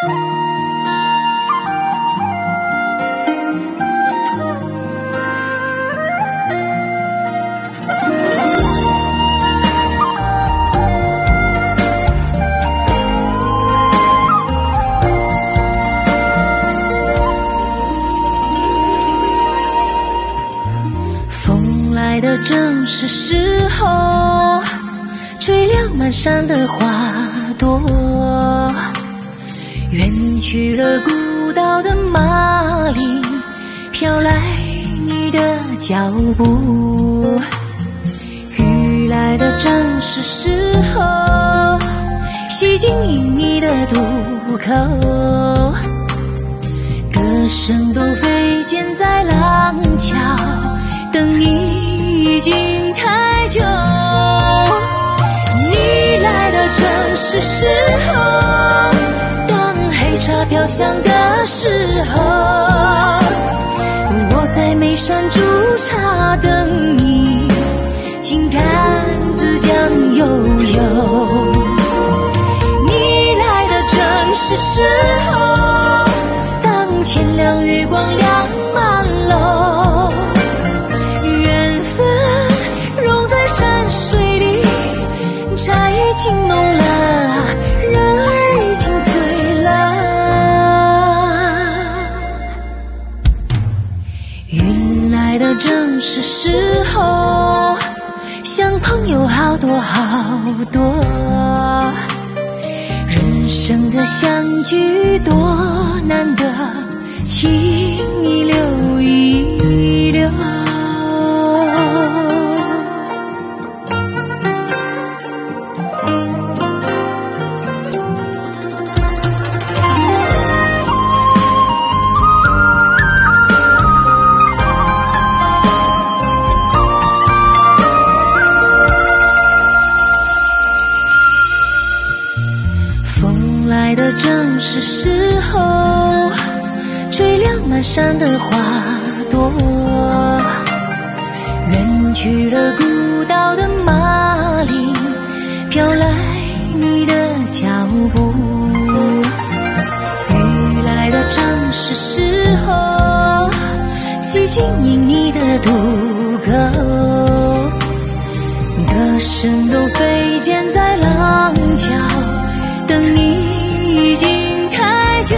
正是时候，吹亮满山的花朵，远去了古道的马铃，飘来你的脚步。雨来的正是时候，洗净你的渡口，歌声都飞溅在廊桥，等你已经太久，你来的正是时候，当黑茶飘香的时候，我在眉山煮茶等你，情感自将悠悠。你来的正是时候，当千两月光亮满楼，山水里茶已经浓了，人儿已经醉了。云来的正是时候，像朋友好多好多，人生的相聚多难得，请你留一留。来的正是时候，吹亮满山的花朵，远去了古道的马铃，飘来你的脚步。雨来的正是时候，洗净你的渡口，歌声都飞溅在廊桥，等你已经太久，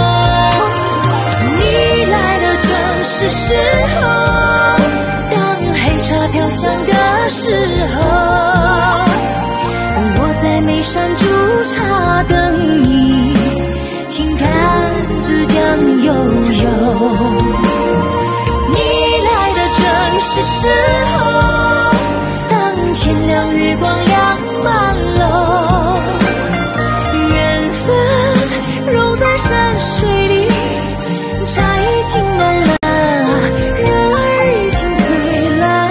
你来的正是时候，当黑茶飘香的时候，我在眉山煮茶等你，情感自将悠悠。你来的正是时候，当千两月光亮满楼，融在山水里，茶已经浓了，人儿已经醉了。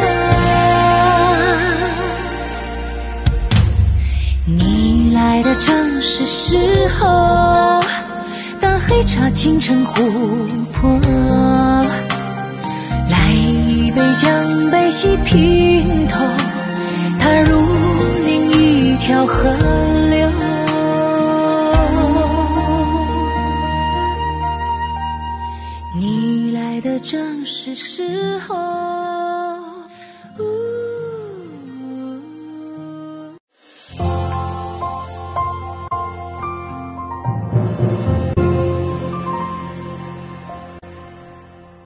你来的正是时候，当黑茶倾城湖泊，来一杯江北细品头，它如另一条河流。你来的正是时候。